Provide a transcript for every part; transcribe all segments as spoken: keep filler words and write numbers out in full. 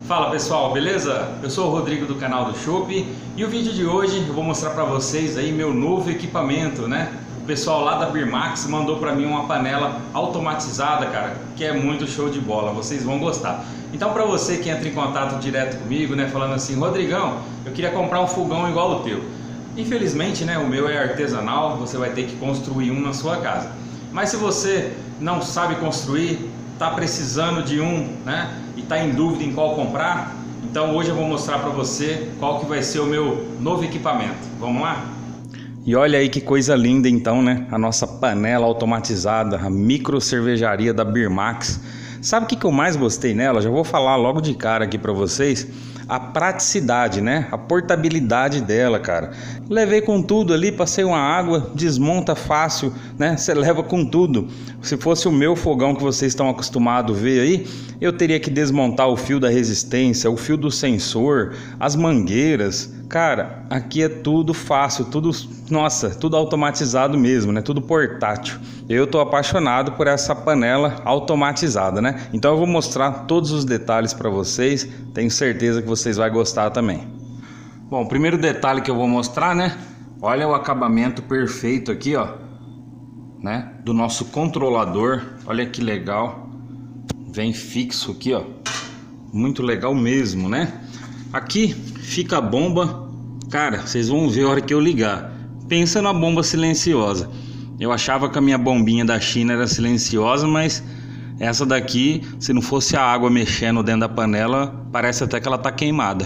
Fala pessoal, beleza? Eu sou o Rodrigo do canal do Chopp e o vídeo de hoje eu vou mostrar para vocês aí meu novo equipamento, né? O pessoal lá da Birmax mandou para mim uma panela automatizada, cara, que é muito show de bola, vocês vão gostar. Então para você que entra em contato direto comigo, né, falando assim, Rodrigão, eu queria comprar um fogão igual o teu. Infelizmente, né, o meu é artesanal, você vai ter que construir um na sua casa. Mas se você não sabe construir, está precisando de um, né, e está em dúvida em qual comprar, então hoje eu vou mostrar para você qual que vai ser o meu novo equipamento. Vamos lá? E olha aí que coisa linda então, né? A nossa panela automatizada, a micro cervejaria da Birmax. Sabe o que que eu mais gostei nela? Já vou falar logo de cara aqui para vocês. A praticidade, né? A portabilidade dela, cara. Levei com tudo ali, passei uma água, desmonta fácil, né? Você leva com tudo. Se fosse o meu fogão que vocês estão acostumados a ver aí, eu teria que desmontar o fio da resistência, o fio do sensor, as mangueiras. Cara, aqui é tudo fácil, tudo, nossa, tudo automatizado mesmo, né? Tudo portátil. Eu tô apaixonado por essa panela automatizada, né? Então eu vou mostrar todos os detalhes para vocês. Tenho certeza que vocês vão gostar também. Bom, o primeiro detalhe que eu vou mostrar, né? Olha o acabamento perfeito aqui, ó, né? Do nosso controlador. Olha que legal. Vem fixo aqui, ó. Muito legal mesmo, né? Aqui fica a bomba. Cara, vocês vão ver a hora que eu ligar. Pensa na bomba silenciosa. Eu achava que a minha bombinha da China era silenciosa, mas essa daqui, se não fosse a água mexendo dentro da panela, parece até que ela tá queimada.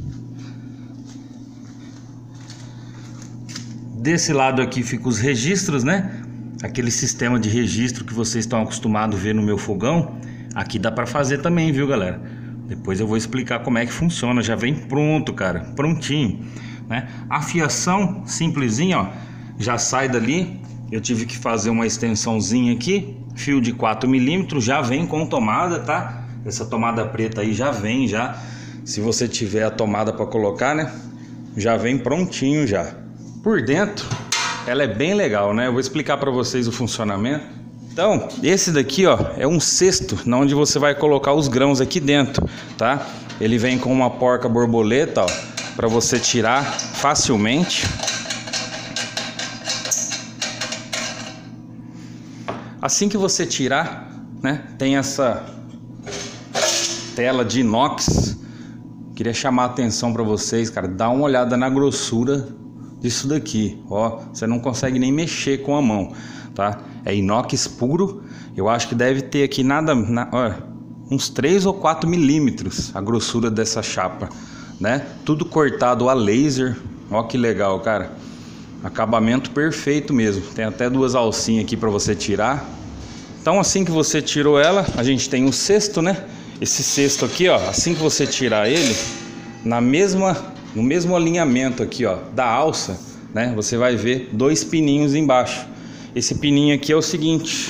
Desse lado aqui ficam os registros, né? Aquele sistema de registro que vocês estão acostumados a ver no meu fogão. Aqui dá para fazer também, viu, galera? Depois eu vou explicar como é que funciona. Já vem pronto, cara, prontinho, né? A fiação simplesinha, ó, já sai dali. Eu tive que fazer uma extensãozinha aqui, fio de quatro milímetros, já vem com tomada, tá? Essa tomada preta aí já vem, já. Se você tiver a tomada para colocar, né? Já vem prontinho já. Por dentro, ela é bem legal, né? Eu vou explicar para vocês o funcionamento. Então, esse daqui, ó, é um cesto, onde você vai colocar os grãos aqui dentro, tá? Ele vem com uma porca borboleta, ó, para você tirar facilmente. Assim que você tirar, né, tem essa tela de inox. Queria chamar a atenção para vocês, cara, dá uma olhada na grossura disso daqui, ó, você não consegue nem mexer com a mão, tá? É inox puro. Eu acho que deve ter aqui nada, na, ó, uns três ou quatro milímetros a grossura dessa chapa, né? Tudo cortado a laser. Ó que legal, cara. Acabamento perfeito mesmo. Tem até duas alcinhas aqui para você tirar. Então assim que você tirou ela, a gente tem um cesto, né? Esse cesto aqui, ó, assim que você tirar ele, na mesma, no mesmo alinhamento aqui, ó, da alça, né? Você vai ver dois pininhos embaixo. Esse pininho aqui é o seguinte.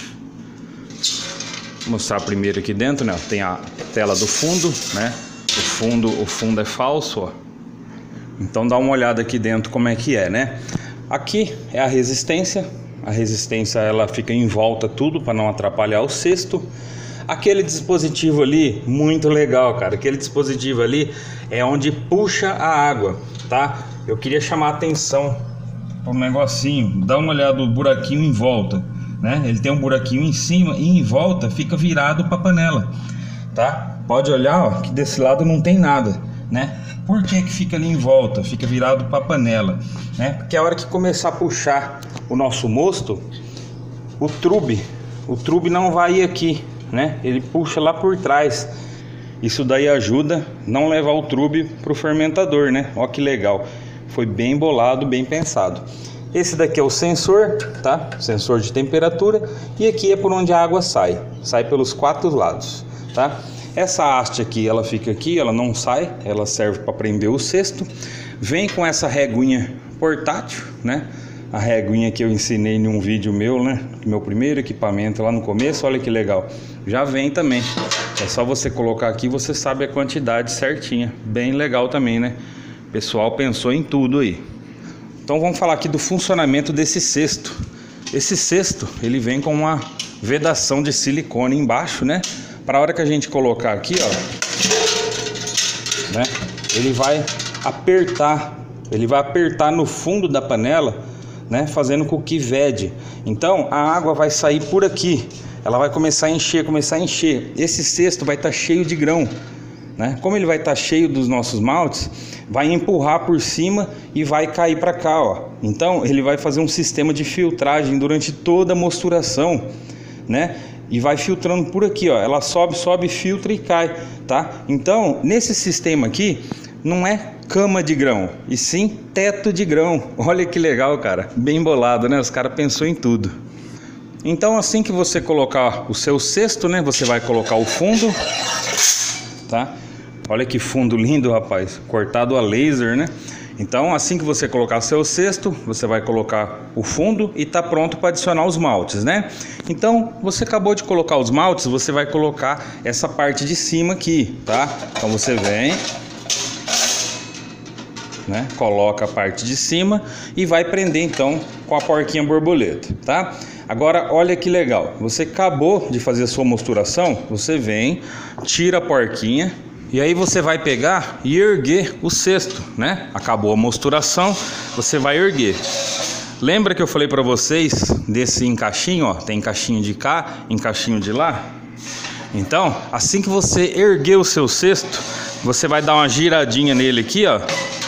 Vou mostrar primeiro aqui dentro, né? Tem a tela do fundo, né? O fundo, o fundo é falso, ó. Então dá uma olhada aqui dentro como é que é, né? Aqui é a resistência. A resistência ela fica em volta tudo para não atrapalhar o cesto. Aquele dispositivo ali, muito legal, cara. Aquele dispositivo ali é onde puxa a água, tá? Eu queria chamar a atenção para um negocinho. Dá uma olhada no buraquinho em volta, né? Ele tem um buraquinho em cima e em volta fica virado para a panela, tá? Pode olhar, ó, que desse lado não tem nada, né? Por que que fica ali em volta? Fica virado para a panela, né? Porque a hora que começar a puxar o nosso mosto, o trube, o trube não vai ir aqui, né? Ele puxa lá por trás. Isso daí ajuda não levar o trube pro fermentador, né? Ó que legal. Foi bem bolado, bem pensado. Esse daqui é o sensor, tá? Sensor de temperatura. E aqui é por onde a água sai. Sai pelos quatro lados, tá? Essa haste aqui, ela fica aqui, ela não sai. Ela serve para prender o cesto. Vem com essa reguinha portátil, né? A reguinha que eu ensinei em um vídeo meu, né? Meu primeiro equipamento lá no começo, olha que legal. Já vem também. É só você colocar aqui, você sabe a quantidade certinha. Bem legal também, né? O pessoal pensou em tudo aí. Então vamos falar aqui do funcionamento desse cesto. Esse cesto, ele vem com uma vedação de silicone embaixo, né? Para a hora que a gente colocar aqui, ó, né? Ele vai apertar, ele vai apertar no fundo da panela, né? Fazendo com que vede. Então a água vai sair por aqui, ela vai começar a encher, começar a encher. Esse cesto vai estar cheio de grão, né? Como ele vai estar cheio dos nossos maltes, vai empurrar por cima e vai cair para cá, ó. Então ele vai fazer um sistema de filtragem durante toda a mosturação, né? E vai filtrando por aqui, ó. Ela sobe, sobe, filtra e cai, tá? Então nesse sistema aqui não é cama de grão, e sim teto de grão. Olha que legal, cara. Bem bolado, né? Os caras pensou em tudo. Então assim que você colocar o seu cesto, né? Você vai colocar o fundo, tá? Olha que fundo lindo, rapaz, cortado a laser, né? Então assim que você colocar seu cesto, você vai colocar o fundo e tá pronto para adicionar os maltes, né? Então você acabou de colocar os maltes, você vai colocar essa parte de cima aqui, tá? Então você vem, né? Coloca a parte de cima e vai prender então com a porquinha borboleta, tá? Agora olha que legal, você acabou de fazer a sua mosturação, você vem, tira a porquinha e aí você vai pegar e erguer o cesto, né? Acabou a mosturação, você vai erguer. Lembra que eu falei para vocês desse encaixinho, ó? Tem encaixinho de cá, encaixinho de lá. Então, assim que você erguer o seu cesto, você vai dar uma giradinha nele aqui, ó.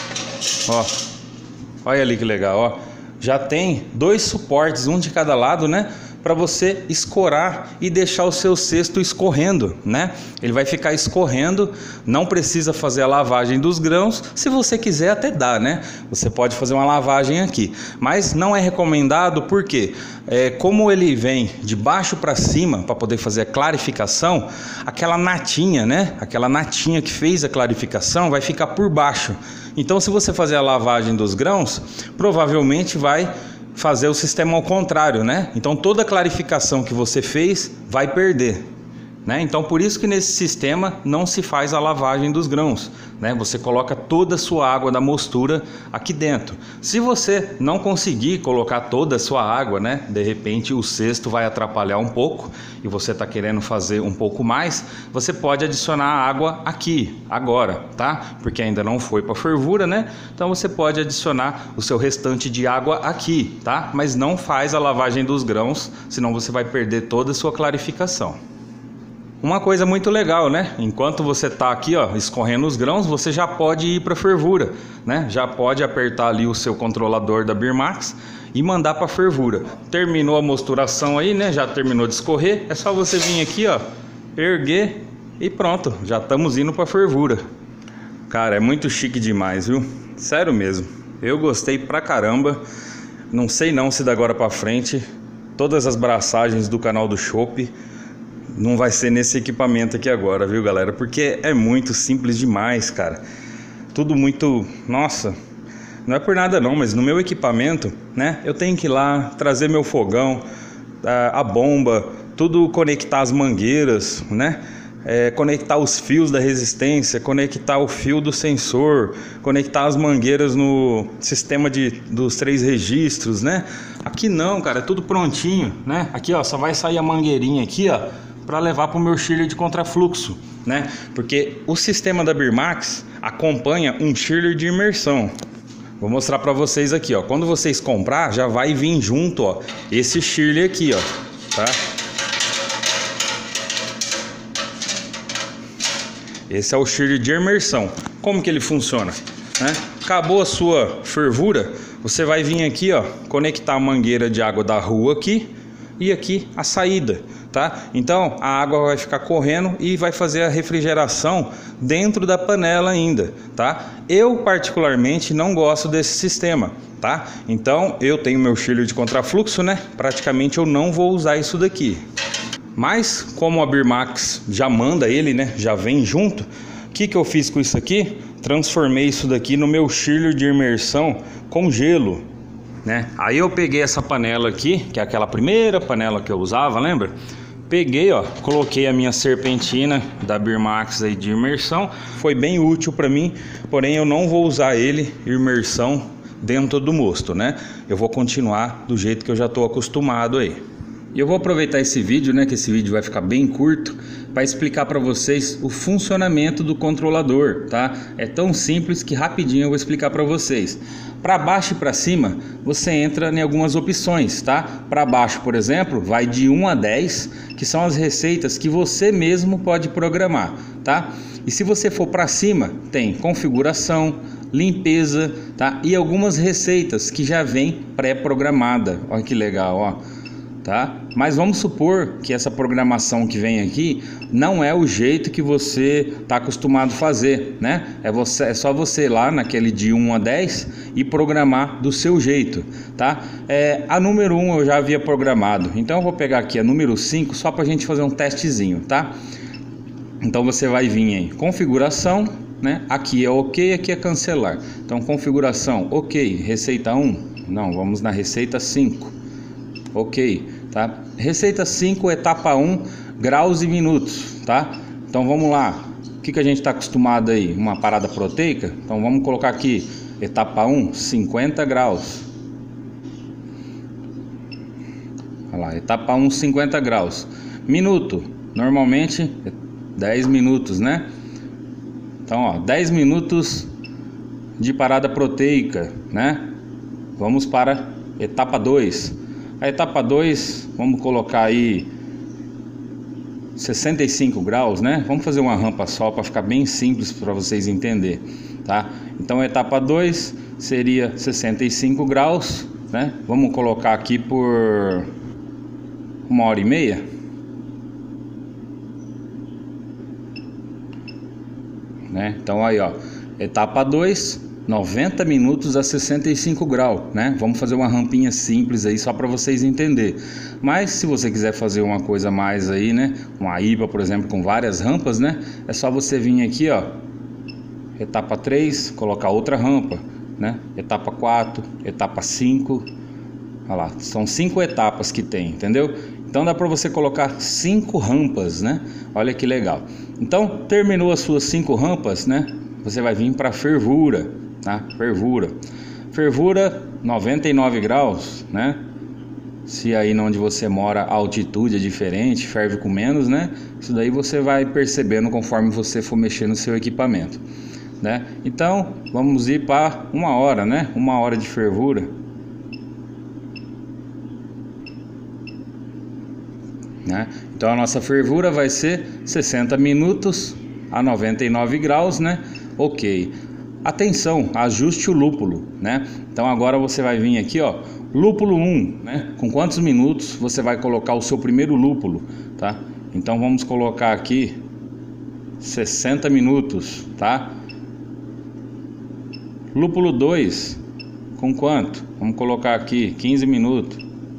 Ó, olha ali que legal, ó. Já tem dois suportes, um de cada lado, né? Para você escorar e deixar o seu cesto escorrendo, né? Ele vai ficar escorrendo, não precisa fazer a lavagem dos grãos. Se você quiser até dá, né? Você pode fazer uma lavagem aqui, mas não é recomendado porque é, como ele vem de baixo para cima para poder fazer a clarificação, aquela natinha, né? Aquela natinha que fez a clarificação vai ficar por baixo. Então, se você fazer a lavagem dos grãos, provavelmente vai fazer o sistema ao contrário, né? Então toda a clarificação que você fez vai perder, né? Então por isso que nesse sistema não se faz a lavagem dos grãos, né? Você coloca toda a sua água da mostura aqui dentro. Se você não conseguir colocar toda a sua água, né? De repente o cesto vai atrapalhar um pouco e você está querendo fazer um pouco mais, você pode adicionar a água aqui, agora, tá? Porque ainda não foi para fervura, né? Então você pode adicionar o seu restante de água aqui, tá? Mas não faz a lavagem dos grãos, senão você vai perder toda a sua clarificação. Uma coisa muito legal, né? Enquanto você tá aqui, ó, escorrendo os grãos, você já pode ir para fervura, né? Já pode apertar ali o seu controlador da Birmax e mandar para fervura. Terminou a mosturação aí, né? Já terminou de escorrer, é só você vir aqui, ó, erguer e pronto, já estamos indo para fervura. Cara, é muito chique demais, viu? Sério mesmo. Eu gostei pra caramba. Não sei não se da agora para frente todas as braçagens do canal do Chopp não vai ser nesse equipamento aqui agora, viu, galera? Porque é muito simples demais, cara. Tudo muito... Nossa, não é por nada não, mas no meu equipamento, né? Eu tenho que ir lá, trazer meu fogão, a bomba, tudo, conectar as mangueiras, né? É, conectar os fios da resistência, conectar o fio do sensor, conectar as mangueiras no sistema de, dos três registros, né? Aqui não, cara, é tudo prontinho, né? Aqui, ó, só vai sair a mangueirinha aqui, ó, para levar para o meu chiller de contrafluxo, né? Porque o sistema da Birmax acompanha um chiller de imersão. Vou mostrar para vocês aqui, ó. Quando vocês comprar, já vai vir junto, ó, esse chiller aqui, ó, tá? Esse é o chiller de imersão. Como que ele funciona, né? Acabou a sua fervura, você vai vir aqui, ó, conectar a mangueira de água da rua aqui e aqui a saída, tá? Então a água vai ficar correndo e vai fazer a refrigeração dentro da panela ainda, tá? Eu particularmente não gosto desse sistema, tá? Então eu tenho meu chiller de contrafluxo, né? Praticamente eu não vou usar isso daqui. Mas como a Birmax já manda ele, né? Já vem junto. O que que eu fiz com isso aqui? Transformei isso daqui no meu chiller de imersão com gelo, né? Aí eu peguei essa panela aqui, que é aquela primeira panela que eu usava, lembra? Peguei, ó, coloquei a minha serpentina da Birmax aí de imersão. Foi bem útil para mim, porém eu não vou usar ele imersão dentro do mosto, né? Eu vou continuar do jeito que eu já estou acostumado aí. E eu vou aproveitar esse vídeo, né, que esse vídeo vai ficar bem curto, para explicar para vocês o funcionamento do controlador, tá? É tão simples que rapidinho eu vou explicar para vocês. Para baixo e para cima, você entra em algumas opções, tá? Para baixo, por exemplo, vai de um a dez, que são as receitas que você mesmo pode programar, tá? E se você for para cima, tem configuração, limpeza, tá? E algumas receitas que já vem pré-programada. Olha que legal, ó. Tá? Mas vamos supor que essa programação que vem aqui não é o jeito que você está acostumado a fazer, né? É, você, é só você ir lá naquele de um a dez e programar do seu jeito, tá? É, a número um eu já havia programado, então eu vou pegar aqui a número cinco só para a gente fazer um testezinho, tá? Então você vai vir em configuração, né? Aqui é ok, aqui é cancelar. Então configuração, ok, receita um, não, vamos na receita cinco. Ok, tá? Receita cinco, etapa um, graus e minutos, tá? Então vamos lá. O que, que a gente está acostumado aí? Uma parada proteica? Então vamos colocar aqui, etapa um, cinquenta graus. Olha lá, etapa um, cinquenta graus. Minuto, normalmente dez minutos, né? Então, ó, dez minutos de parada proteica, né? Vamos para etapa dois. A etapa dois, vamos colocar aí sessenta e cinco graus, né? Vamos fazer uma rampa só para ficar bem simples para vocês entenderem, tá? Então a etapa dois seria sessenta e cinco graus, né? Vamos colocar aqui por uma hora e meia. Né? Então aí, ó, etapa dois, noventa minutos a sessenta e cinco graus, né? Vamos fazer uma rampinha simples aí só para vocês entenderem. Mas se você quiser fazer uma coisa mais aí, né? Uma I P A, por exemplo, com várias rampas, né? É só você vir aqui, ó, etapa três, colocar outra rampa, né? Etapa quatro, etapa cinco. Olha lá, são cinco etapas que tem, entendeu? Então dá para você colocar cinco rampas, né? Olha que legal. Então terminou as suas cinco rampas, né? Você vai vir para fervura, tá? Fervura. Fervura noventa e nove graus, né? Se aí onde você mora a altitude é diferente, ferve com menos, né? Isso daí você vai percebendo conforme você for mexer no seu equipamento, né? Então vamos ir para uma hora, né? Uma hora de fervura. Né? Então a nossa fervura vai ser sessenta minutos a noventa e nove graus, né? Ok. Atenção, ajuste o lúpulo, né? Então agora você vai vir aqui, ó, lúpulo um, né? Com quantos minutos você vai colocar o seu primeiro lúpulo, tá? Então vamos colocar aqui sessenta minutos, tá? Lúpulo dois, com quanto? Vamos colocar aqui quinze minutos.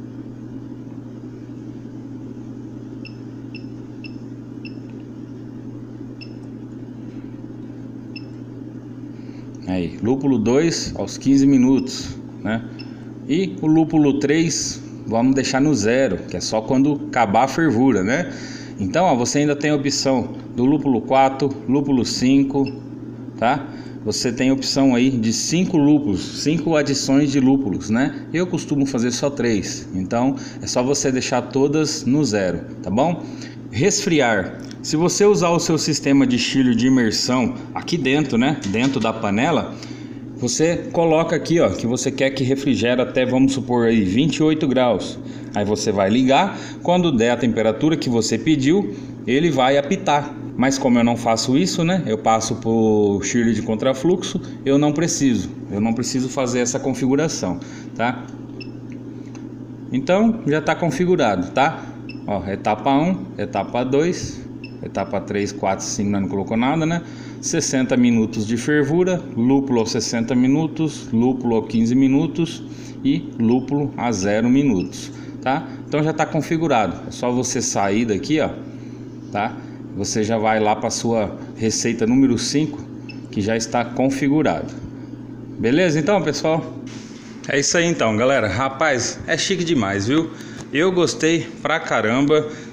Aí, lúpulo dois aos quinze minutos, né? E o lúpulo três vamos deixar no zero, que é só quando acabar a fervura, né? Então, ó, você ainda tem a opção do lúpulo quatro, lúpulo cinco, tá? Você tem a opção aí de cinco lúpulos, cinco adições de lúpulos, né? Eu costumo fazer só três, então é só você deixar todas no zero, tá bom? Resfriar. Se você usar o seu sistema de chiller de imersão aqui dentro, né, dentro da panela, você coloca aqui, ó, que você quer que refrigere até, vamos supor aí, vinte e oito graus. Aí você vai ligar, quando der a temperatura que você pediu, ele vai apitar. Mas como eu não faço isso, né, eu passo por chiller de contrafluxo, eu não preciso, eu não preciso fazer essa configuração, tá? Então já está configurado, tá? Ó, etapa um, etapa dois, etapa três, quatro, cinco, não colocou nada, né? sessenta minutos de fervura, lúpulo aos sessenta minutos, lúpulo aos quinze minutos e lúpulo a zero minutos, tá? Então já está configurado. É só você sair daqui, ó, tá? Você já vai lá para a sua receita número cinco, que já está configurado. Beleza então, pessoal? É isso aí então, galera. Rapaz, é chique demais, viu? Eu gostei pra caramba.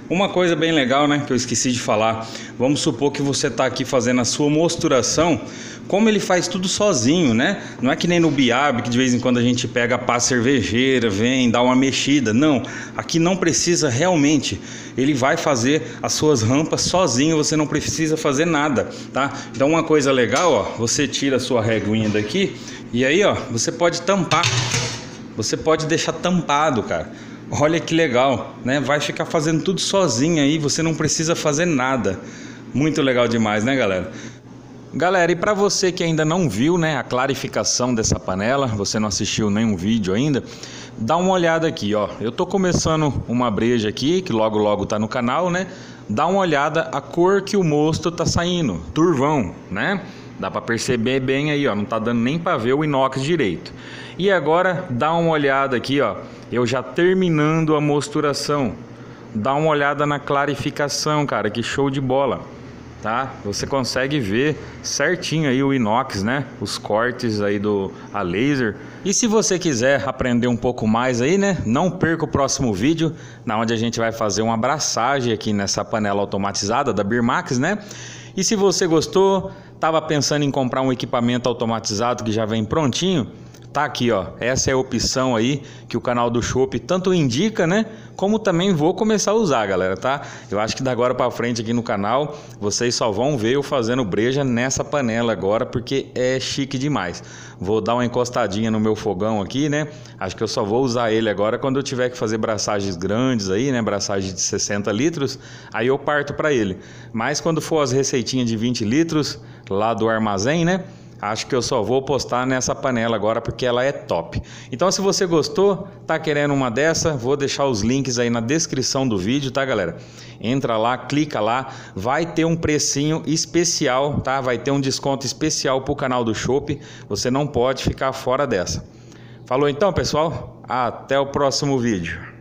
Uma coisa bem legal, né, que eu esqueci de falar. Vamos supor que você está aqui fazendo a sua mosturação. Como ele faz tudo sozinho, né? Não é que nem no Biab, que de vez em quando a gente pega a pá cervejeira, vem, dá uma mexida. Não, aqui não precisa realmente. Ele vai fazer as suas rampas sozinho, você não precisa fazer nada, tá? Então uma coisa legal, ó, você tira a sua reguinha daqui e aí, ó, você pode tampar. Você pode deixar tampado, cara. Olha que legal, né? Vai ficar fazendo tudo sozinho aí, você não precisa fazer nada. Muito legal demais, né, galera? Galera, e para você que ainda não viu, né, a clarificação dessa panela, você não assistiu nenhum vídeo ainda, dá uma olhada aqui, ó. Eu tô começando uma breja aqui, que logo logo tá no canal, né? Dá uma olhada a cor que o mosto tá saindo, turvão, né? Dá para perceber bem aí, ó, não tá dando nem para ver o inox direito. E agora dá uma olhada aqui, ó, eu já terminando a mosturação. Dá uma olhada na clarificação, cara, que show de bola. Tá? Você consegue ver certinho aí o inox, né? Os cortes aí do a laser. E se você quiser aprender um pouco mais aí, né? Não perca o próximo vídeo, na onde a gente vai fazer uma abraçagem aqui nessa panela automatizada da Birmax, né? E se você gostou, tava pensando em comprar um equipamento automatizado que já vem prontinho, tá aqui, ó. Essa é a opção aí que o canal do Chopp tanto indica, né? Como também vou começar a usar, galera, tá? Eu acho que da agora para frente aqui no canal, vocês só vão ver eu fazendo breja nessa panela agora, porque é chique demais. Vou dar uma encostadinha no meu fogão aqui, né? Acho que eu só vou usar ele agora quando eu tiver que fazer braçagens grandes aí, né? Braçagens de sessenta litros, aí eu parto para ele. Mas quando for as receitinhas de vinte litros lá do armazém, né? Acho que eu só vou postar nessa panela agora porque ela é top. Então se você gostou, tá querendo uma dessa, vou deixar os links aí na descrição do vídeo, tá, galera? Entra lá, clica lá, vai ter um precinho especial, tá? Vai ter um desconto especial pro canal do Chopp, você não pode ficar fora dessa. Falou então, pessoal? Até o próximo vídeo.